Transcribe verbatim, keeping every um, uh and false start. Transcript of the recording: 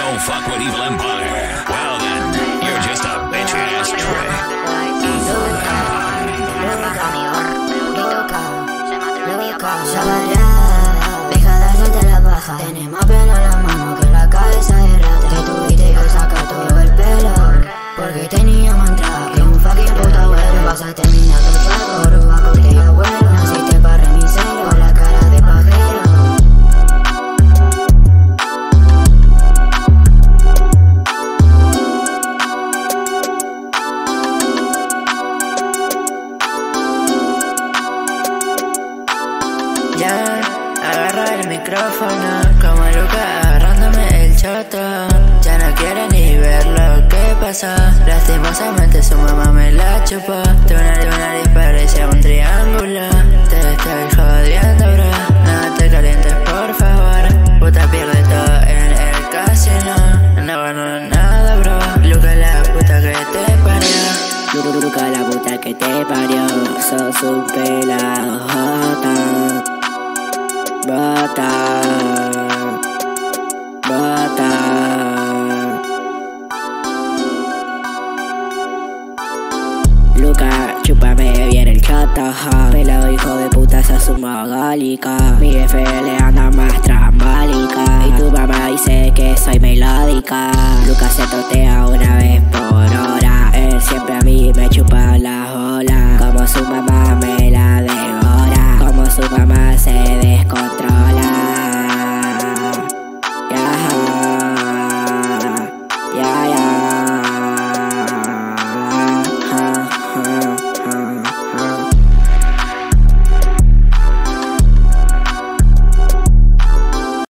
don't fuck with Evil Empire. Well then, you're just a bitch-ass trick. Deja de hacerte la paja. Tenemos pelo en la mano que la cabeza de rata. Te tuviste que sacar todo el pelo porque tenía mantra que un fucking puta güero. Vas a terminar tu saco, roba con tu abuelo. Naciste para remisero, con la cara de pajero. Ya, agarra el micrófono como Luca agarrándome el choto. Ya no quiere ni ver lo que pasa. Lastimosamente su mamá me la chupó. Tu nariz, tu nariz parece un triángulo. Te estoy jodiendo, bro. No te calientes, por favor. Puta pierde todo en el casino. No gano nada, bro. Luca la puta que te parió. Luca la puta que te parió. Sos un pelado jota. Bota, bota. Luca, chúpame bien el choto, pelado hijo de puta, sos un mogólico. Mi jefe le anda más trambólico y tu mamá dice que soy melódica. Luca se totea una vez por hora. Él siempre a mí me chupa la bola. Como su mamá me la devora. Como su mamá se descontrola.